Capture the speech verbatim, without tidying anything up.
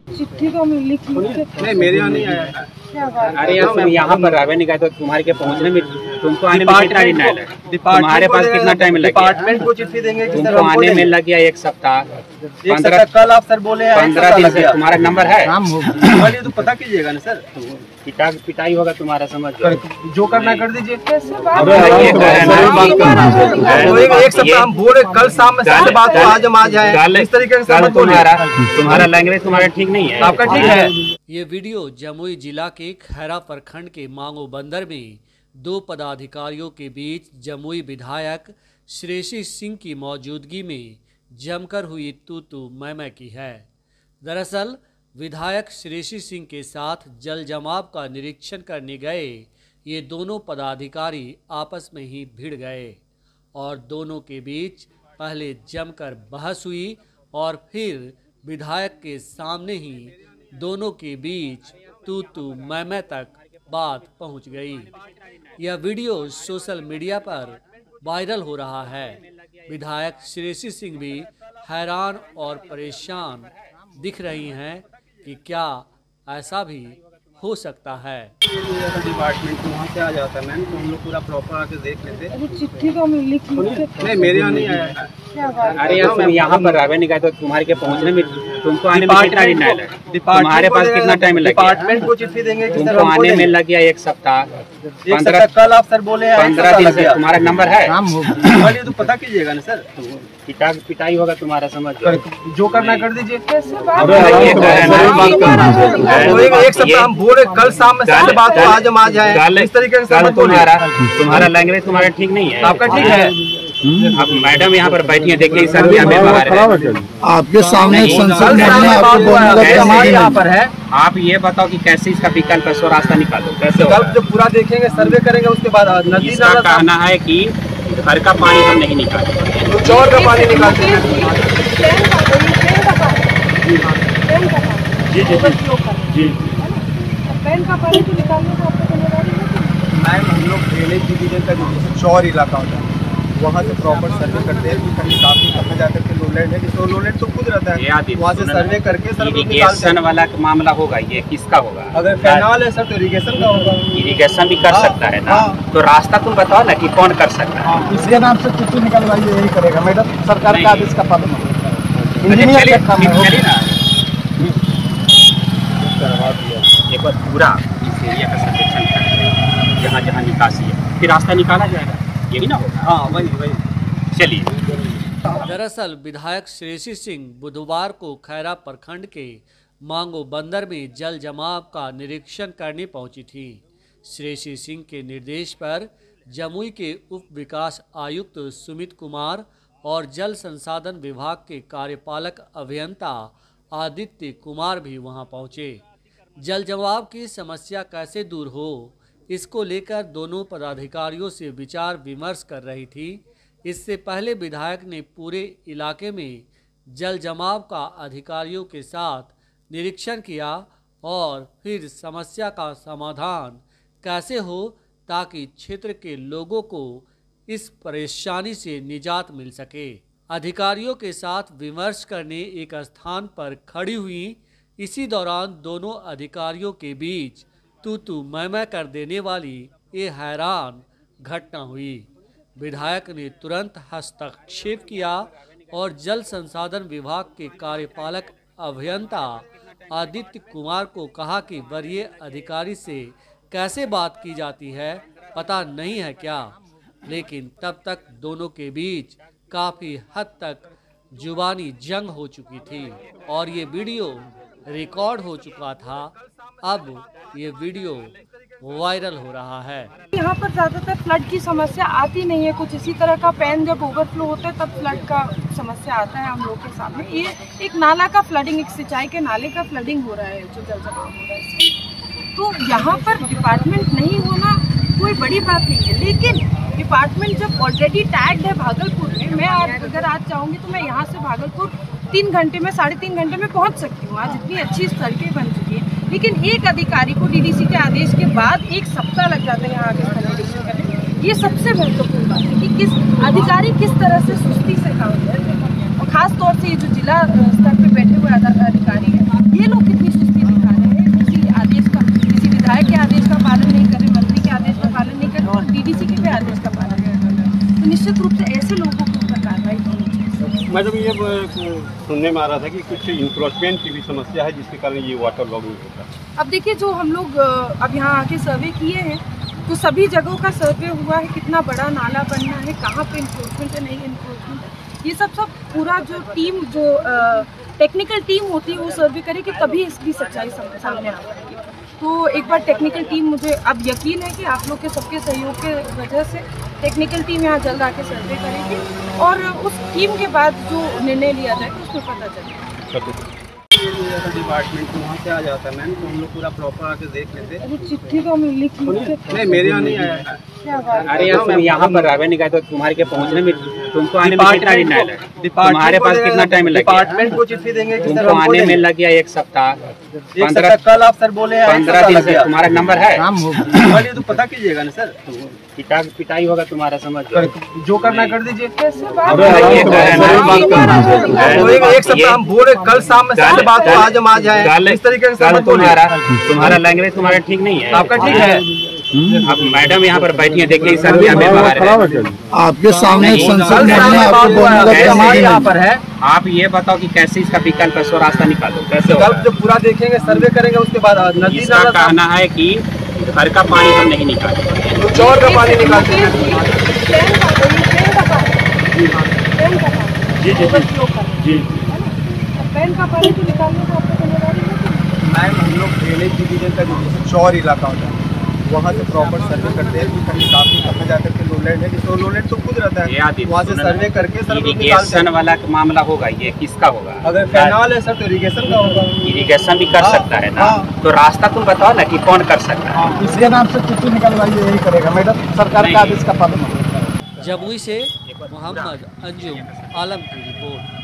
चिट्ठी तो हम लिख नहीं, मेरे यहाँ नहीं आया। अरे यार तुम यहाँ पर रहने नहीं गए तो तुम्हारे के पहुँचने में तुमको आने में कितना दिन लगा? तुम्हारे पास कितना टाइम लगा? डिपार्टमेंट को चिट्ठी देंगे कि तुमको आने में लग गया एक सप्ताह, पंद्रह। कल आप सर बोले पंद्रह दिन से तुम्हारा नंबर है, तो पता कीजिएगा ना सर। पिटा पिटाई होगा तुम्हारा, समझ जो करना कर दीजिए। एक सप्ताह हम बोले कल शाम में साढ़े बात को आज हम आ जाए, इस तरीके से तुम्हारा तुम्हारा लैंग्वेज तुम्हारा ठीक नहीं है। आपका ठीक है। ये वीडियो जमुई जिला के खैरा प्रखंड के मांगो बंदर में दो पदाधिकारियों के बीच जमुई विधायक श्रेयसी सिंह की मौजूदगी में जमकर हुई तू तू मैं मैं की है। दरअसल विधायक श्रेयसी सिंह के साथ जल जमाव का निरीक्षण करने गए ये दोनों पदाधिकारी आपस में ही भिड़ गए और दोनों के बीच पहले जमकर बहस हुई और फिर विधायक के सामने ही दोनों के बीच तू तू मैं मैं तक बात पहुंच गई। यह वीडियो सोशल मीडिया पर वायरल हो रहा है। विधायक श्रेयसी सिंह भी हैरान और परेशान दिख रही हैं कि क्या ऐसा भी हो सकता है। डिपार्टमेंट वहाँ से आ जाता मैम, तो हम लोग पूरा प्रॉपर आके देख लेते। अरे चिट्ठी तो हम लिख नहीं, मेरे यहाँ नहीं आया। अरे यार तुम यहाँ पर रहने नहीं गए तो तुम्हारे के पहुँचने में तुमको आने में कितना दिन लगा? तुम्हारे पास कितना टाइम लगा? डिपार्टमेंट को चिट्ठी देंगे कि तुमको आने में लग गया एक सप्ताह, पंद्रह। कल आप सर बोले पंद्रह दिन से तुम्हारा नंबर है, तो पता कीजिएगा ना सर। पिटा पिटाई होगा तुम्हारा, समझ जो करना कर दीजिए। एक सप्ताह हम बोले कल शाम में साढ़े बात को आज हम आ जाए, इस तरीके से तुम्हारा तुम्हारा लैंग्वेज तुम्हारा ठीक नहीं है। आपका ठीक है। अब मैडम यहाँ पर बैठी है, देखिए सर भी हमें बाहर है। आपके सामने संसद में यहाँ पर है। आप ये बताओ कि कैसे इसका विकल्प है, सो रास्ता निकालो कैसे होगा? जब पूरा देखेंगे, सर्वे करेंगे, उसके बाद नदी इसका कहना है कि घर का पानी हम नहीं निकालते, तो चौर का पानी निकालते हैं। जी जी जी पैन का पानी तो निकालने का आपको जिम्मेदारी है। मैम हम लोग ड्रेनेज डिवीजन का जो चौर इलाका होता है वहाँ से प्रॉपर सर्वे करते हैं कि कहीं काफी कहाँ जाकर के लोलैंड है, तो लोलैंड तो खुद रहता है, वहाँ से सर्वे करके सर इरिगेशन वाला मामला होगा। ये किसका होगा? अगर कैनाल है सर तो इरिगेशन का होगा। इरिगेशन भी कर सकता है ना, तो रास्ता तुम बताओ ना कि कौन कर सकता है। इसके नाम से चिट्ठी निकलवाइए, यही करेगा मैडम, सरकार का आदेश का पालन चलिए ना एक बार पूरा इस एरिया का सर्वेक्षण करें, जहाँ जहाँ निकासी है, फिर रास्ता निकाला जाएगा, यही ना होगा? हाँ वही वही। चलिए। दरअसल विधायक श्रेयसी सिंह बुधवार को खैरा प्रखंड के मांगो बंदर में जल जमाव का निरीक्षण करने पहुंची थी। श्रेयसी सिंह के निर्देश पर जमुई के उप विकास आयुक्त सुमित कुमार और जल संसाधन विभाग के कार्यपालक अभियंता आदित्य कुमार भी वहां पहुंचे। जल जमाव की समस्या कैसे दूर हो, इसको लेकर दोनों पदाधिकारियों से विचार विमर्श कर रही थी। इससे पहले विधायक ने पूरे इलाके में जल जमाव का अधिकारियों के साथ निरीक्षण किया और फिर समस्या का समाधान कैसे हो ताकि क्षेत्र के लोगों को इस परेशानी से निजात मिल सके। अधिकारियों के साथ विमर्श करने एक स्थान पर खड़ी हुई। इसी दौरान दोनों अधिकारियों के बीच तू तू मैं मैं कर देने वाली ये हैरान घटना हुई। विधायक ने तुरंत हस्तक्षेप किया और जल संसाधन विभाग के कार्यपालक अभियंता आदित्य कुमार को कहा कि वरीय अधिकारी से कैसे बात की जाती है पता नहीं है क्या। लेकिन तब तक दोनों के बीच काफ़ी हद तक जुबानी जंग हो चुकी थी और ये वीडियो रिकॉर्ड हो चुका था। अब ये वीडियो वायरल हो रहा है। यहाँ पर ज़्यादातर फ्लड की समस्या आती नहीं है, कुछ इसी तरह का पैन जब ओवरफ्लो होता है तब फ्लड का समस्या आता है हम लोग के सामने। ये एक नाला का फ्लडिंग, एक सिंचाई के नाले का फ्लडिंग हो रहा है, जो जल जमाव हो रहा है। तो यहाँ पर डिपार्टमेंट नहीं होना कोई बड़ी बात नहीं है, लेकिन डिपार्टमेंट जब ऑलरेडी टैग्ड है भागलपुर में, मैं आज अगर आज चाहूँगी तो मैं यहाँ से भागलपुर तीन घंटे में साढ़े तीन घंटे में पहुँच सकती हूँ। आज इतनी अच्छी सड़कें बन चुकी हैं, लेकिन एक अधिकारी को डीडीसी के आदेश के बाद एक सप्ताह लग जाता है यहाँ आगे निरीक्षण करने। ये सबसे महत्वपूर्ण बात है कि किस अधिकारी किस तरह से सुस्ती से काम करते हैं, और खास तौर से ये जो जिला स्तर पे बैठे हुए अधिकारी हैं, ये लोग कितनी ये वो सुनने में आ रहा था कि कुछ इंक्रोचमेंट की भी समस्या है जिसके कारण ये वाटर लॉगिंग होता है। अब देखिए, जो हम लोग अ, अब यहाँ आके सर्वे किए हैं तो सभी जगहों का सर्वे हुआ है, कितना बड़ा नाला बनना है, कहाँ पे इंक्रोचमेंट है, नहीं इंक्रोचमेंट है, ये सब सब पूरा जो टीम जो टेक्निकल टीम होती है वो सर्वे करेगी, तभी इसकी सच्चाई सम- सामने आ पाएगी। तो एक बार टेक्निकल टीम, मुझे अब यकीन है कि आप लोग के सबके सहयोग के वजह से टेक्निकल टीम यहाँ जल्द आके सर्वे करेगी और उस टीम के बाद जो निर्णय लिया जाएगा उसमें पता चलेगा। डिपार्टमेंट वहाँ से आ जाता है मैम, तो हम लोग पूरा प्रॉपर आके देख लेते। अरे चिट्ठी तो हम लिख लिख नहीं, मेरे यहाँ नहीं आया है। क्या बात है? अरे यार तुम यहाँ पर रहने नहीं गए तो तुम्हारे के पहुँचने में तुमको आने में कितना दिन लगा? तुम्हारे पास कितना टाइम लग गया? डिपार्टमेंट को चिट्ठी देंगे कि सर तुमको हमको आने में नहीं। लग गया एक सप्ताह, एक पंद्रह सप्ताह कल आप सर बोले हैं, एक पंद्रह सप्ताह दिन लग से। गया। तुम्हारा नंबर है? पहले तो पता कीजिएगा ना सर, पिटा पिटाई होगा तुम्हारा, समझ जो करना कर दीजिए। कैसे बात अरे है? ये कह रहे हैं ना तो एक एक सप्ताह हम बोले कल शाम में साढ़े बात को आज हम आ जाए, कल- इस तरीके से कल मत बोलिए। तुम्हारा तुम्हारा लैंग्वेज तुम्हारा ठीक नहीं है। आपका ठीक है। अब मैडम यहाँ पर बैठी है, देखिए सर भी हमें बाहर है। आपके सामने नहीं, संसद कल में शाम में आपको बात हुआ बोलने है, का कैसे समय हमारे यहाँ नहीं। पर है। आप ये बताओ कि कैसे इसका विकल्प है, सो रास्ता निकालो, कैसे कल होगा? जब पूरा देखेंगे, सर्वे करेंगे, उसके बाद नदी इसका नाला कहना है कि घर का पानी हम नहीं निकालेंगे। तो चौर का पानी निकालते हैं। ट्रेन का ट्रेन का पानी ट्रेन का पानी जी जी ओवरफ्लो का जी ट्रेन का पानी तो निकालने का आपको जिम्मेदारी है। मैम हम लोग ड्रेनेज डिवीजन का जो चौर इलाका होता है वहाँ से प्रॉपर सर्वे करते हैं कि कहीं काफी कहाँ जाकर के लोलैंड है, तो लोलैंड तो खुद रहता ये है, आदि वहाँ से सर्वे करके सर लोग निकालते इरिगेशन हैं। वाला मामला होगा, ये किसका होगा? अगर कैनाल है सर तो इरिगेशन का होगा। इरिगेशन भी कर हाँ, सकता है ना, हाँ। तो रास्ता तुम बताओ ना कि कौन कर सकता है। इसके नाम से चिट्ठी निकलवाइए, यही करेगा मैडम, सरकार का आदेश का पालन होगा। जमुई से मोहम्मद अंजुम आलम की रिपोर्ट।